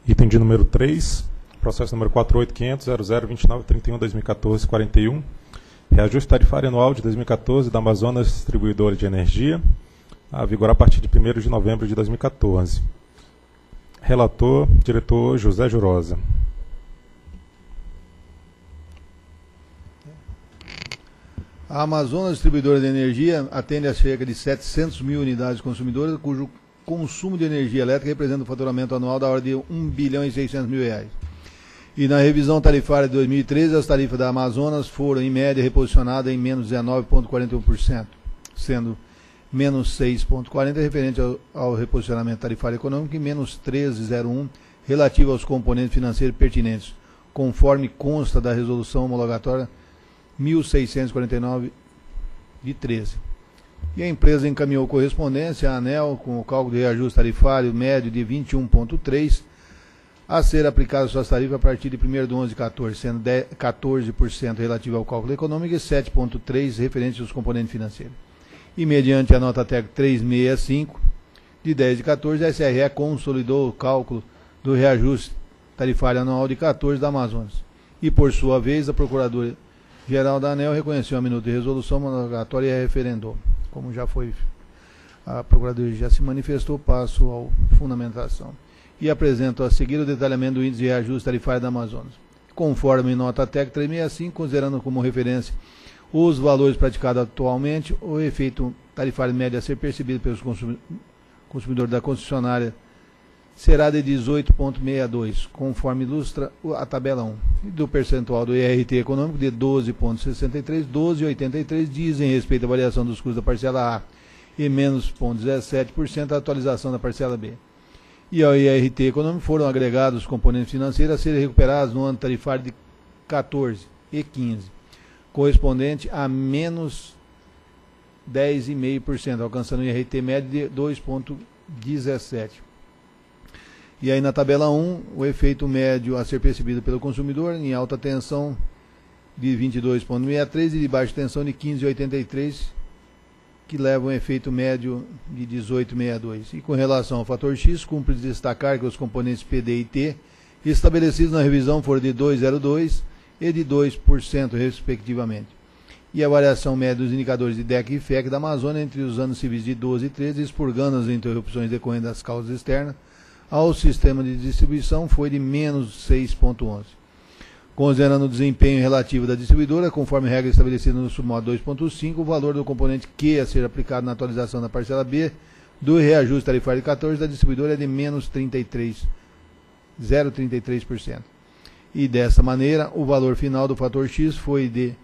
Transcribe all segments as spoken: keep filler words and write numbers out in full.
Item de número três, processo número quatro oito quinhentos ponto zero zero dois nove três um barra dois mil e quatorze quarenta e um, reajuste tarifário anual de dois mil e quatorze da Amazonas Distribuidora de Energia, a vigorar a partir de primeiro de novembro de dois mil e quatorze. Relator, diretor José Jurosa. A Amazonas Distribuidora de Energia atende a cerca de setecentas mil unidades consumidoras, cujo consumo de energia elétrica representa um faturamento anual da ordem de um bilhão e seiscentos mil reais. E na revisão tarifária de dois mil e treze, as tarifas da Amazonas foram, em média, reposicionadas em menos dezenove vírgula quarenta e um por cento, sendo menos seis vírgula quarenta por cento referente ao, ao reposicionamento tarifário econômico e menos treze vírgula zero um por cento relativo aos componentes financeiros pertinentes, conforme consta da resolução homologatória mil seiscentos e quarenta e nove de treze. E a empresa encaminhou correspondência à ANEEL com o cálculo de reajuste tarifário médio de vinte e um vírgula três a ser aplicado às suas tarifas a partir de primeiro de onze de quatorze, sendo quatorze por cento relativo ao cálculo econômico e sete vírgula três por cento referente aos componentes financeiros. E mediante a nota técnica trezentos e sessenta e cinco, de dez de quatorze, a S R E consolidou o cálculo do reajuste tarifário anual de quatorze da Amazonas. E, por sua vez, a Procuradora-Geral da ANEEL reconheceu a minuta de resolução homologatória e a referendou. Como já foi, a Procuradoria já se manifestou, passo à fundamentação. E apresento a seguir o detalhamento do índice de reajuste tarifário da Amazonas. Conforme nota técnica trezentos e sessenta e cinco, considerando como referência os valores praticados atualmente, o efeito tarifário médio a ser percebido pelos consumidores da concessionária será de dezoito vírgula sessenta e dois, conforme ilustra a tabela um. E do percentual do I R T econômico de doze vírgula sessenta e três, doze vírgula oitenta e três dizem respeito à variação dos custos da parcela A e menos zero vírgula dezessete por cento a atualização da parcela B. E ao I R T econômico foram agregados os componentes financeiros a serem recuperados no ano tarifário de quatorze e quinze, correspondente a menos dez vírgula cinco por cento, alcançando o I R T médio de dois vírgula dezessete por cento. E aí na tabela um, o efeito médio a ser percebido pelo consumidor em alta tensão de vinte e dois vírgula sessenta e três e de baixa tensão de quinze vírgula oitenta e três, que leva um efeito médio de dezoito vírgula sessenta e dois. E com relação ao fator X, cumpre destacar que os componentes P D e T estabelecidos na revisão foram de dois vírgula zero dois por cento e de dois por cento, respectivamente. E a variação média dos indicadores de D E C e F E C da Amazônia entre os anos civis de doze e treze, expurgando as interrupções decorrentes das causas externas ao sistema de distribuição, foi de menos seis vírgula onze. Considerando o desempenho relativo da distribuidora, conforme regra estabelecida no submodo dois ponto cinco, o valor do componente Q a ser aplicado na atualização da parcela B do reajuste tarifário de quatorze da distribuidora é de menos trinta e três vírgula trinta e três por cento. E dessa maneira, o valor final do fator X foi de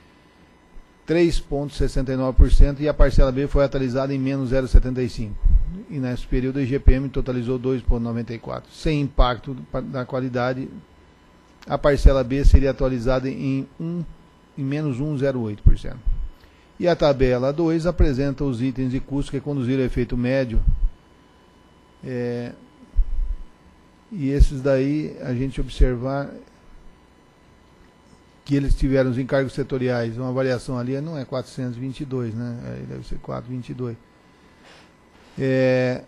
três vírgula sessenta e nove por cento e a parcela B foi atualizada em menos zero vírgula setenta e cinco por cento. E nesse período o I G P M totalizou dois vírgula noventa e quatro por cento. Sem impacto da qualidade, a parcela B seria atualizada em, um, em menos um vírgula zero oito por cento. E a tabela dois apresenta os itens de custo que conduziram ao efeito médio. É, e esses daí, a gente observar que eles tiveram os encargos setoriais, uma variação ali não é quatrocentos e vinte e dois, né? Aí deve ser quatrocentos e vinte e dois. É,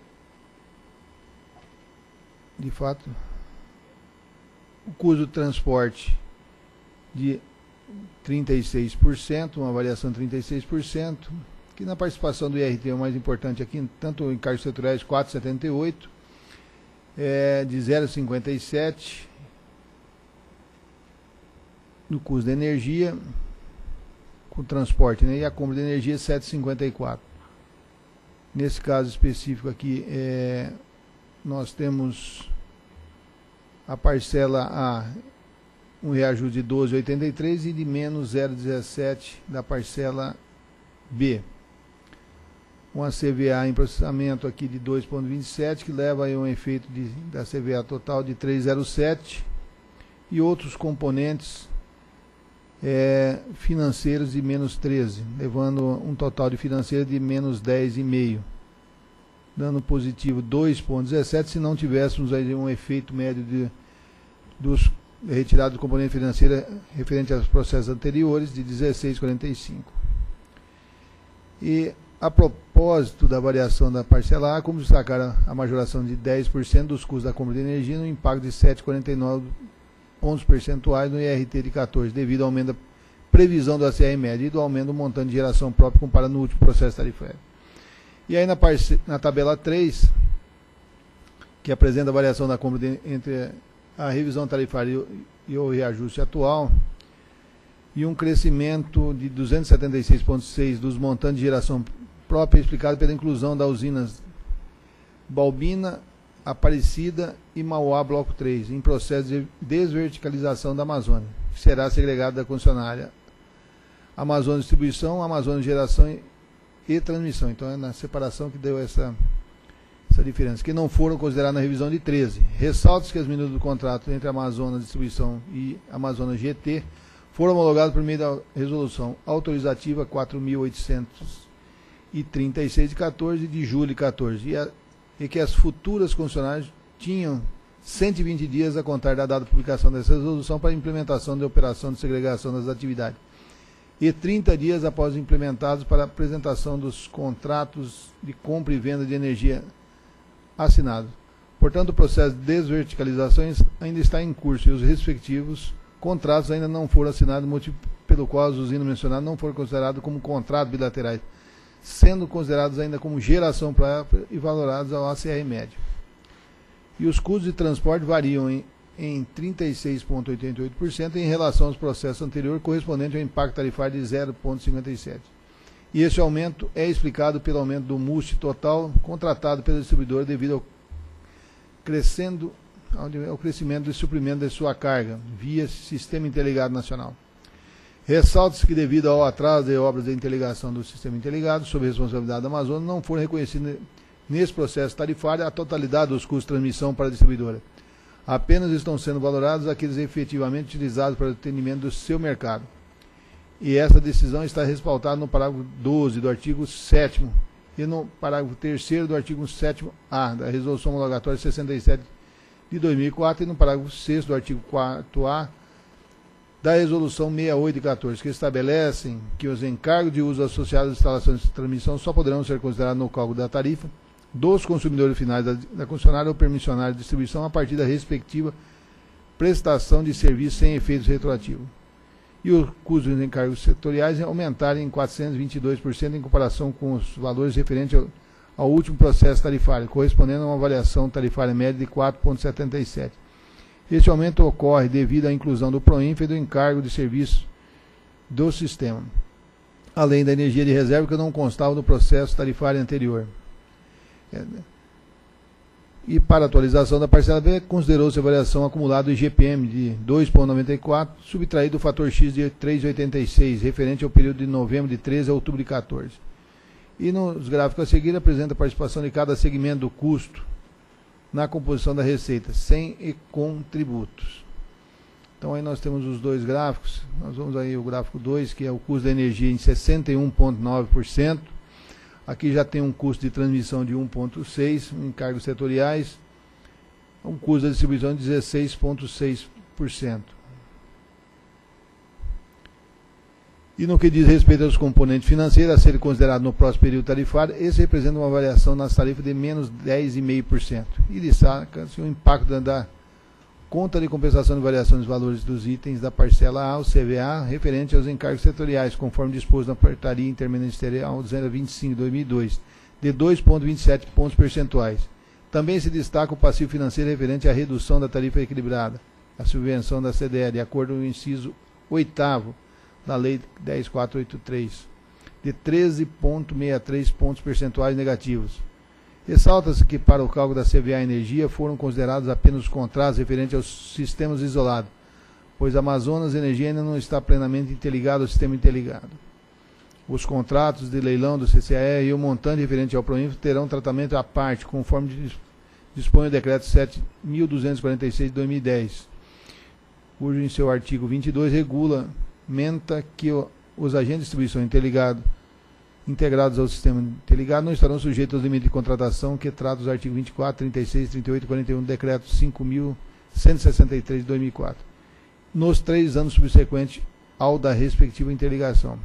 de fato, o custo do transporte de trinta e seis por cento, uma variação de trinta e seis por cento, que na participação do I R T é o mais importante aqui, tanto em encargos setoriais quatrocentos e setenta e oito, é, de zero vírgula cinquenta e sete no custo da energia, com o transporte, né, e a compra de energia sete vírgula cinquenta e quatro. Nesse caso específico aqui, é, nós temos a parcela A, um reajuste de doze vírgula oitenta e três e de menos zero vírgula dezessete da parcela B. Uma C V A em processamento aqui de dois vírgula vinte e sete, que leva a um efeito de, da C V A total de três vírgula zero sete, e outros componentes é, financeiros de menos treze, levando um total de financeiro de menos dez vírgula cinco, dando positivo dois vírgula dezessete, se não tivéssemos aí um efeito médio de, dos retirados do componente financeiro referente aos processos anteriores de dezesseis vírgula quarenta e cinco. E A propósito da variação da parcela A, como destacar a, a majoração de dez por cento dos custos da compra de energia no impacto de sete vírgula quarenta e nove pontos percentuais no I R T de quatorze, devido ao aumento da previsão do A C R média e do aumento do montante de geração própria comparado no último processo tarifário. E aí na, parce, na tabela três, que apresenta a variação da compra de, entre a revisão tarifária e o, e o reajuste atual, e um crescimento de duzentos e setenta e seis vírgula seis dos montantes de geração própria, explicado pela inclusão das usinas Balbina, Aparecida e Mauá Bloco três, em processo de desverticalização da Amazônia, que será segregado da concessionária Amazônia Distribuição, Amazônia Geração e, e Transmissão. Então é na separação que deu essa, essa diferença, que não foram consideradas na revisão de treze. Ressalta-se que as minutas do contrato entre Amazônia Distribuição e Amazônia G T foram homologadas por meio da resolução autorizativa quatro mil oitocentos e trinta e seis de quatorze de julho de quatorze, e, a, e que as futuras concessionárias tinham cento e vinte dias a contar da data de publicação dessa resolução para a implementação da operação de segregação das atividades, e trinta dias após implementados para a apresentação dos contratos de compra e venda de energia assinados. Portanto, o processo de desverticalização ainda está em curso e os respectivos contratos ainda não foram assinados, motivo pelo qual as usinas mencionadas não foram consideradas como contratos bilaterais, sendo considerados ainda como geração própria e valorados ao A C R médio. E os custos de transporte variam em, em trinta e seis vírgula oitenta e oito por cento em relação aos processos anteriores, correspondente ao impacto tarifário de zero vírgula cinquenta e sete por cento. E esse aumento é explicado pelo aumento do M U S T total contratado pela distribuidora devido ao, crescendo, ao crescimento do suprimento de sua carga via Sistema Interligado Nacional. Ressalta-se que, devido ao atraso de obras de interligação do Sistema Interligado, sob responsabilidade da Amazônia, não foram reconhecidos nesse processo tarifário a totalidade dos custos de transmissão para a distribuidora. Apenas estão sendo valorados aqueles efetivamente utilizados para o atendimento do seu mercado. E essa decisão está respaldada no parágrafo doze do artigo sétimo e no parágrafo terceiro do artigo sétimo A da Resolução Homologatória sessenta e sete de dois mil e quatro e no parágrafo sexto do artigo quarto A da Resolução sessenta e oito de quatorze, que estabelecem que os encargos de uso associados às instalações de transmissão só poderão ser considerados no cálculo da tarifa dos consumidores finais da, da concessionária ou permissionária de distribuição a partir da respectiva prestação de serviço sem efeitos retroativos. E os custos dos encargos setoriais aumentarem em quatrocentos e vinte e dois por cento em comparação com os valores referentes ao, ao último processo tarifário, correspondendo a uma variação tarifária média de quatro vírgula setenta e sete por cento. Este aumento ocorre devido à inclusão do PROINFA e do encargo de serviço do sistema, além da energia de reserva que não constava no processo tarifário anterior. E para a atualização da parcela B, considerou-se a variação acumulada do I G P M de dois vírgula noventa e quatro, subtraído do fator X de três vírgula oitenta e seis, referente ao período de novembro de treze a outubro de quatorze. E nos gráficos a seguir apresenta a participação de cada segmento do custo na composição da receita, sem e com tributos. Então aí nós temos os dois gráficos. Nós vamos aí o gráfico dois, que é o custo da energia em sessenta e um vírgula nove por cento. Aqui já tem um custo de transmissão de um vírgula seis por cento, encargos setoriais, um custo da distribuição de dezesseis vírgula seis por cento. E no que diz respeito aos componentes financeiros a serem considerados no próximo período tarifário, esse representa uma variação nas tarifas de menos dez vírgula cinco por cento. E destaca-se o impacto da, da conta de compensação de variação dos valores dos itens da parcela A, o C V A, referente aos encargos setoriais, conforme disposto na portaria interministerial duzentos e vinte e cinco de dois mil e dois, de dois vírgula vinte e sete pontos percentuais. Também se destaca o passivo financeiro referente à redução da tarifa equilibrada, a subvenção da C D E, de acordo com o inciso oitavo da Lei dez mil quatrocentos e oitenta e três, de treze vírgula sessenta e três pontos percentuais negativos. Ressalta-se que para o cálculo da C V A Energia foram considerados apenas os contratos referentes aos sistemas isolados, pois a Amazonas Energia ainda não está plenamente interligado ao sistema interligado. Os contratos de leilão do C C A E e o montante referente ao PROINFA terão tratamento à parte, conforme dispõe o decreto sete mil duzentos e quarenta e seis de dois mil e dez, cujo em seu artigo vinte e dois regula menta que o, os agentes de distribuição interligado, integrados ao sistema interligado não estarão sujeitos aos limites de contratação que trata os artigos vinte e quatro, trinta e seis, trinta e oito e quarenta e um do decreto cinco mil cento e sessenta e três de dois mil e quatro, nos três anos subsequentes ao da respectiva interligação.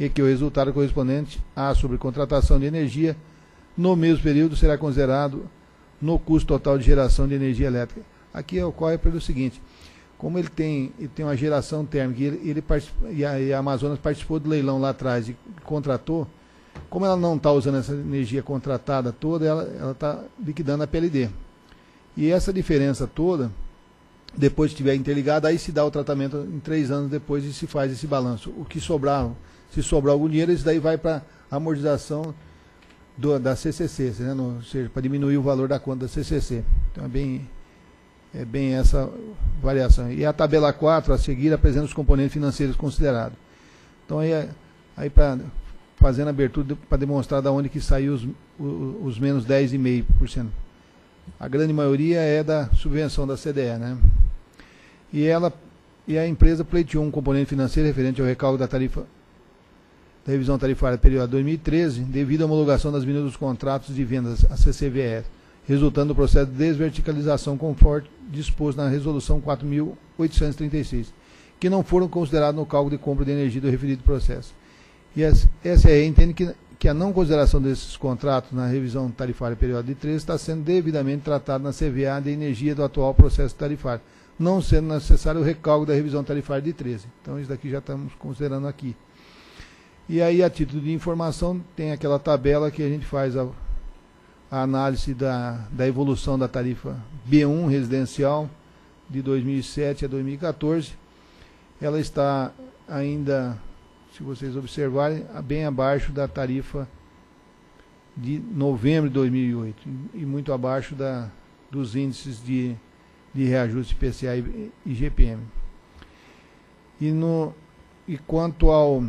e que o resultado correspondente à sobrecontratação de energia no mesmo período será considerado no custo total de geração de energia elétrica. Aqui ocorre pelo seguinte, como ele tem, ele tem uma geração térmica, ele, ele e, a, e a Amazonas participou do leilão lá atrás e contratou, como ela não está usando essa energia contratada toda, ela está liquidando a P L D. E essa diferença toda, depois que estiver interligada, aí se dá o tratamento em três anos depois e se faz esse balanço. O que sobrar, se sobrar algum dinheiro, isso daí vai para a amortização do, da C C C, né? No, ou seja, para diminuir o valor da conta da C C C. Então é bem, é bem essa variação. E a tabela quatro, a seguir, apresenta os componentes financeiros considerados. Então aí, aí para fazendo a abertura para demonstrar da onde que saiu os, os, os menos dez vírgula cinco por cento. A grande maioria é da subvenção da C D E, né? E, ela, e a empresa pleiteou um componente financeiro referente ao recálculo da tarifa da revisão tarifária do período dois mil e treze, devido à homologação das minutas dos contratos de vendas, a C C V E, resultando do processo de desverticalização conforme disposto na resolução quatro mil oitocentos e trinta e seis, que não foram considerados no cálculo de compra de energia do referido processo. E a S E entende que, que a não consideração desses contratos na revisão tarifária período de treze está sendo devidamente tratado na C V A de energia do atual processo tarifário, não sendo necessário o recálculo da revisão tarifária de treze. Então isso daqui já estamos considerando aqui. E aí, a título de informação, tem aquela tabela que a gente faz a, a análise da, da evolução da tarifa B um residencial de dois mil e sete a dois mil e quatorze. Ela está ainda, se vocês observarem, bem abaixo da tarifa de novembro de dois mil e oito e muito abaixo da, dos índices de, de reajuste I P C A e I G P M. E, no, e quanto ao,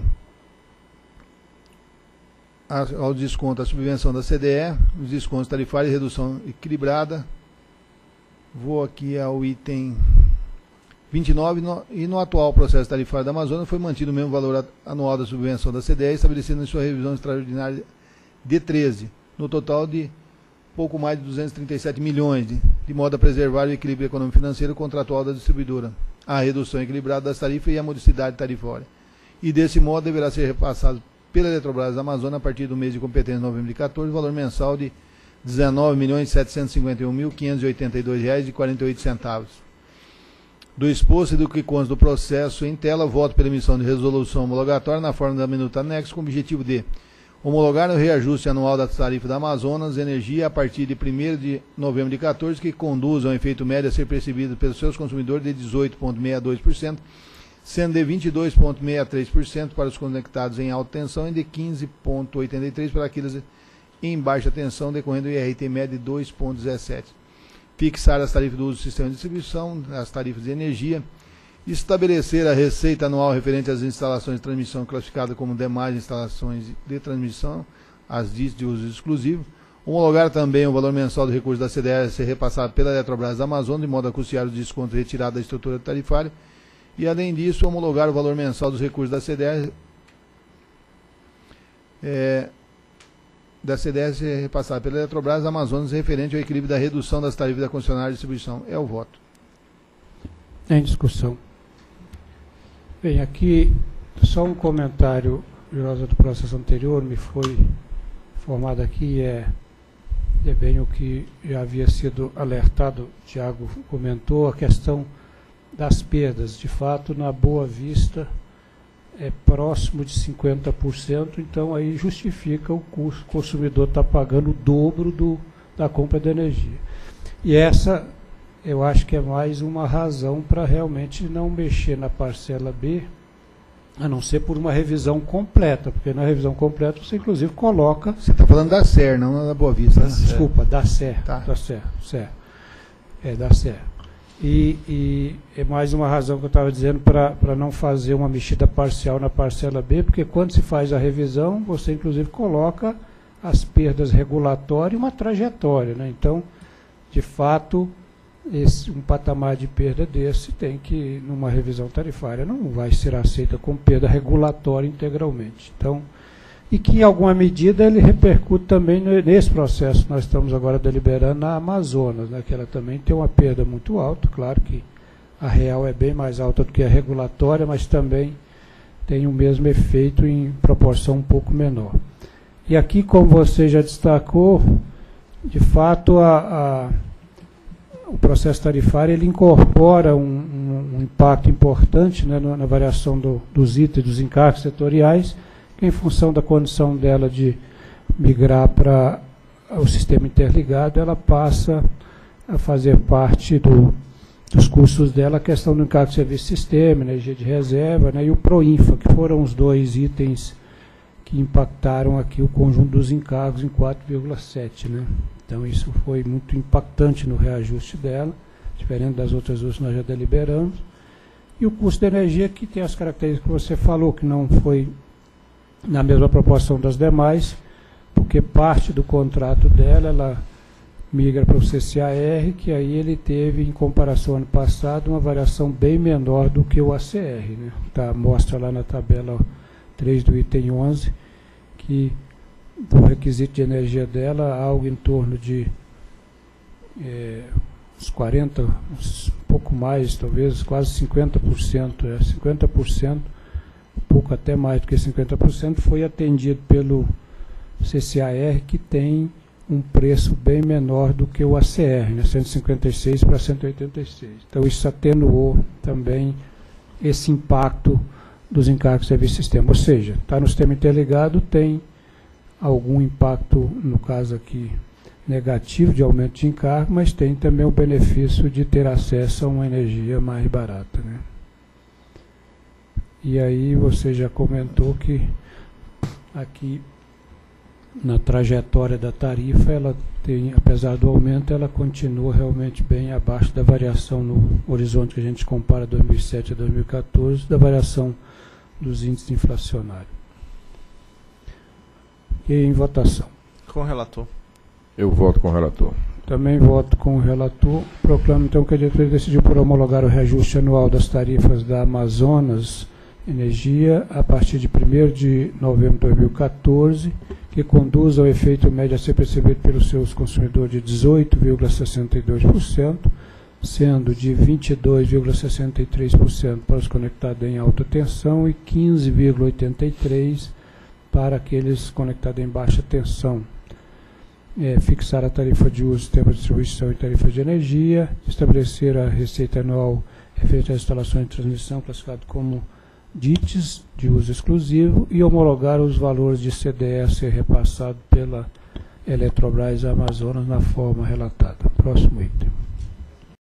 ao desconto, a subvenção da C D E, os descontos tarifários e redução equilibrada, vou aqui ao item vinte e nove, no, e no atual processo tarifário da Amazonas foi mantido o mesmo valor anual da subvenção da C D E, estabelecido em sua revisão extraordinária de treze, no total de pouco mais de duzentos e trinta e sete milhões, de, de modo a preservar o equilíbrio econômico-financeiro contratual da distribuidora, a redução equilibrada das tarifas e a modicidade tarifária. E desse modo deverá ser repassado pela Eletrobras da Amazonas, a partir do mês de competência de novembro de quatorze, o valor mensal de dezenove milhões setecentos e cinquenta e um mil quinhentos e oitenta e dois reais e quarenta e oito centavos. Do exposto e do que consta do processo em tela, voto pela emissão de resolução homologatória na forma da minuta anexo, com o objetivo de homologar o reajuste anual da tarifa da Amazonas Energia a partir de primeiro de novembro de quatorze, que conduz ao efeito médio a ser percebido pelos seus consumidores de dezoito vírgula sessenta e dois por cento, sendo de vinte e dois vírgula sessenta e três por cento para os conectados em alta tensão e de quinze vírgula oitenta e três por cento para aqueles em baixa tensão, decorrendo do I R T médio de dois vírgula dezessete por cento. Fixar as tarifas do uso do sistema de distribuição, as tarifas de energia, estabelecer a receita anual referente às instalações de transmissão classificadas como demais instalações de transmissão, as D I S de uso exclusivo, homologar também o valor mensal do recurso da C D E a ser repassado pela Eletrobras da Amazonas, de modo a custear os descontos retirados da estrutura tarifária, e além disso, homologar o valor mensal dos recursos da C D E é, da C D E ser repassada pela Eletrobras Amazonas referente ao equilíbrio da redução das tarifas da concessionária de distribuição. É o voto. Em discussão. Bem, aqui só um comentário, Rosa, do processo anterior, me foi formado aqui, é, é bem o que já havia sido alertado, o Tiago comentou, a questão das perdas. De fato, na Boa Vista, é próximo de cinquenta por cento, então aí justifica o custo, o consumidor está pagando o dobro do, da compra de energia. E essa, eu acho que é mais uma razão para realmente não mexer na parcela B, a não ser por uma revisão completa, porque na revisão completa você inclusive coloca... Você está falando da S E R, não da Boa Vista. Da, né? Desculpa, da S E R, tá. da S E R, S E R. É, da S E R. E, e é mais uma razão que eu estava dizendo para não fazer uma mexida parcial na parcela B, porque quando se faz a revisão, você inclusive coloca as perdas regulatórias e uma trajetória, né? Então, de fato, esse, um patamar de perda desse tem que, numa revisão tarifária, não vai ser aceita como perda regulatória integralmente. Então, e que em alguma medida ele repercute também nesse processo que nós estamos agora deliberando na Amazonas, né, que ela também tem uma perda muito alta, claro que a real é bem mais alta do que a regulatória, mas também tem o mesmo efeito em proporção um pouco menor. E aqui, como você já destacou, de fato, a, a, o processo tarifário ele incorpora um, um, um impacto importante, né, na variação do, dos itens, dos encargos setoriais, que em função da condição dela de migrar para o sistema interligado, ela passa a fazer parte do, dos custos dela, a questão do encargo de serviço sistema, energia de reserva, né, e o PROINFA, que foram os dois itens que impactaram aqui o conjunto dos encargos em quatro vírgula sete, né? Então isso foi muito impactante no reajuste dela, diferente das outras duas que nós já deliberamos. E o custo da energia, que tem as características que você falou, que não foi na mesma proporção das demais, porque parte do contrato dela, ela migra para o C C A R, que aí ele teve, em comparação ao ano passado, uma variação bem menor do que o A C R, né? Tá, mostra lá na tabela três do item onze, que do requisito de energia dela, algo em torno de é, uns quarenta, uns pouco mais, talvez quase cinquenta por cento, é, cinquenta por cento, um pouco até mais do que cinquenta por cento, foi atendido pelo C C A R, que tem um preço bem menor do que o A C R, né, cento e cinquenta e seis para cento e oitenta e seis. Então isso atenuou também esse impacto dos encargos de serviço de sistema. Ou seja, está no sistema interligado, tem algum impacto, no caso aqui, negativo de aumento de encargo, mas tem também o benefício de ter acesso a uma energia mais barata, né? E aí você já comentou que aqui na trajetória da tarifa, ela tem, apesar do aumento, ela continua realmente bem abaixo da variação no horizonte que a gente compara dois mil e sete a dois mil e quatorze, da variação dos índices inflacionários. E em votação. Com o relator. Eu voto com o relator. Também voto com o relator. Proclamo então que a diretoria decidiu por homologar o reajuste anual das tarifas da Amazonas Energia a partir de primeiro de novembro de dois mil e quatorze, que conduz ao efeito médio a ser percebido pelos seus consumidores de dezoito vírgula sessenta e dois por cento, sendo de vinte e dois vírgula sessenta e três por cento para os conectados em alta tensão e quinze vírgula oitenta e três por cento para aqueles conectados em baixa tensão. É, fixar a tarifa de uso, sistema de distribuição e tarifa de energia, estabelecer a receita anual referente às instalações de transmissão, classificado como D I Ts, de uso exclusivo, e homologar os valores de C D E a ser repassado pela Eletrobras Amazonas na forma relatada. Próximo item.